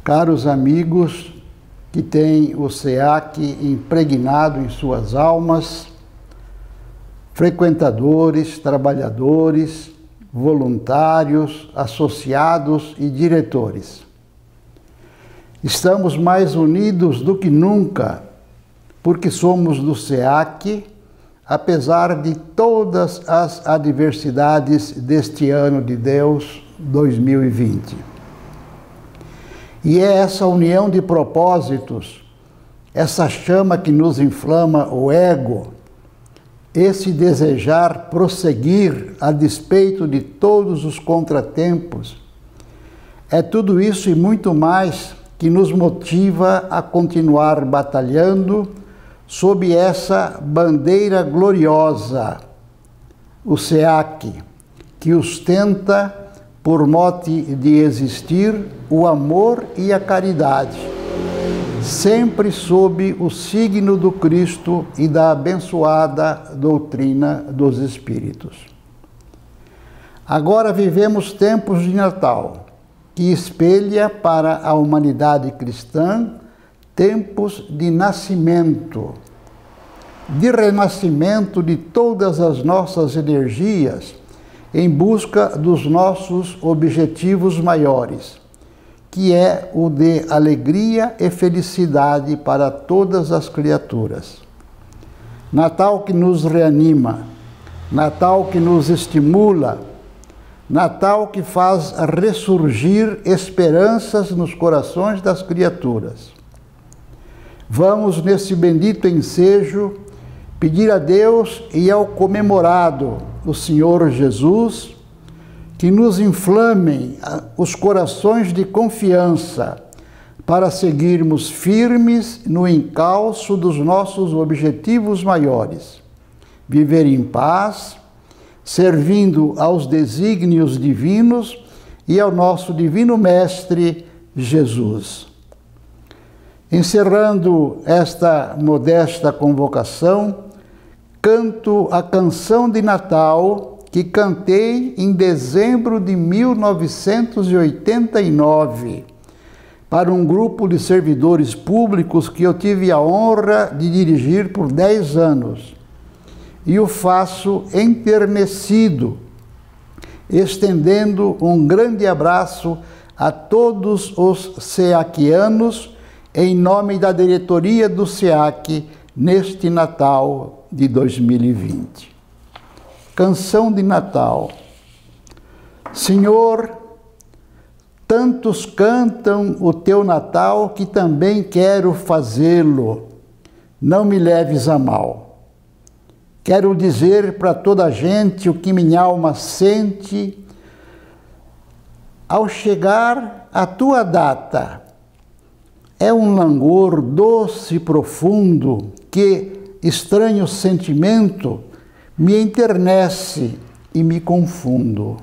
Caros amigos que têm o SEAC impregnado em suas almas, frequentadores, trabalhadores, voluntários, associados e diretores. Estamos mais unidos do que nunca, porque somos do SEAC, apesar de todas as adversidades deste ano de Deus, 2020. E é essa união de propósitos, essa chama que nos inflama o ego, esse desejar prosseguir a despeito de todos os contratempos, é tudo isso e muito mais que nos motiva a continuar batalhando sob essa bandeira gloriosa, o SEAC, que ostenta por mote de existir o amor e a caridade, sempre sob o signo do Cristo e da abençoada doutrina dos Espíritos. Agora vivemos tempos de Natal, que espelha para a humanidade cristã tempos de nascimento, de renascimento de todas as nossas energias em busca dos nossos objetivos maiores, que é o de alegria e felicidade para todas as criaturas. Natal que nos reanima, Natal que nos estimula, Natal que faz ressurgir esperanças nos corações das criaturas. Vamos, nesse bendito ensejo, pedir a Deus e ao comemorado, o Senhor Jesus, que nos inflamem os corações de confiança para seguirmos firmes no encalço dos nossos objetivos maiores. Viver em paz, servindo aos desígnios divinos e ao nosso Divino Mestre Jesus. Encerrando esta modesta convocação, canto a canção de Natal que cantei em dezembro de 1989 para um grupo de servidores públicos que eu tive a honra de dirigir por 10 anos. E o faço enternecido, estendendo um grande abraço a todos os SEACianos em nome da diretoria do SEAC neste Natal de 2020. Canção de Natal. Senhor, tantos cantam o teu Natal que também quero fazê-lo. Não me leves a mal. Quero dizer para toda a gente o que minha alma sente ao chegar a tua data. É um langor doce e profundo que, estranho sentimento, me enternece e me confundo.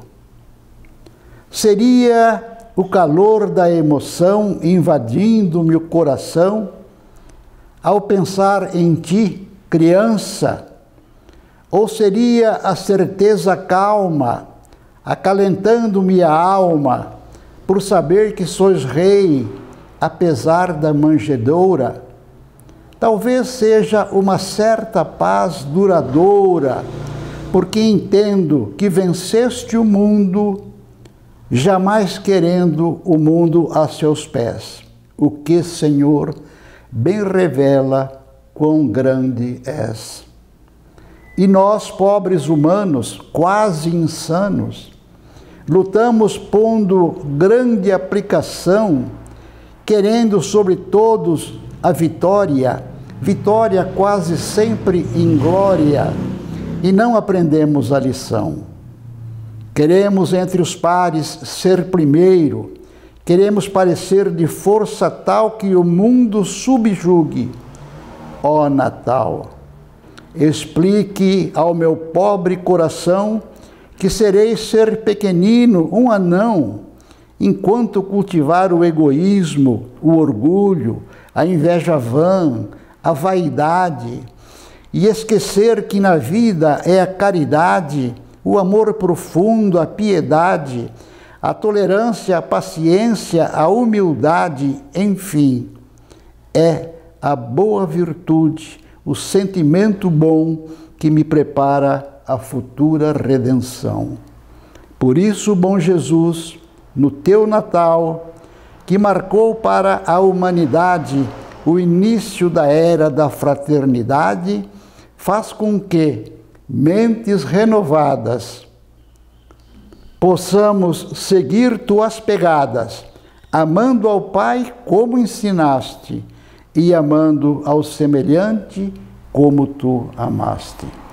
Seria o calor da emoção invadindo meu coração ao pensar em ti, criança, ou seria a certeza calma acalentando-me a alma por saber que sois rei, apesar da manjedoura? Talvez seja uma certa paz duradoura, porque entendo que venceste o mundo, jamais querendo o mundo a seus pés. O que, Senhor, bem revela quão grande és. E nós, pobres humanos, quase insanos, lutamos pondo grande aplicação, querendo sobre todos a vitória, vitória quase sempre inglória, e não aprendemos a lição. Queremos entre os pares ser primeiro, queremos parecer de força tal que o mundo subjugue. Ó Natal, explique ao meu pobre coração que serei ser pequenino, um anão, enquanto cultivar o egoísmo, o orgulho, a inveja vã, a vaidade, e esquecer que na vida é a caridade, o amor profundo, a piedade, a tolerância, a paciência, a humildade, enfim, é a boa virtude, o sentimento bom que me prepara a futura redenção. Por isso, bom Jesus, no teu Natal, que marcou para a humanidade o início da era da fraternidade, faz com que, mentes renovadas, possamos seguir tuas pegadas, amando ao Pai como ensinaste e amando ao semelhante como tu amaste.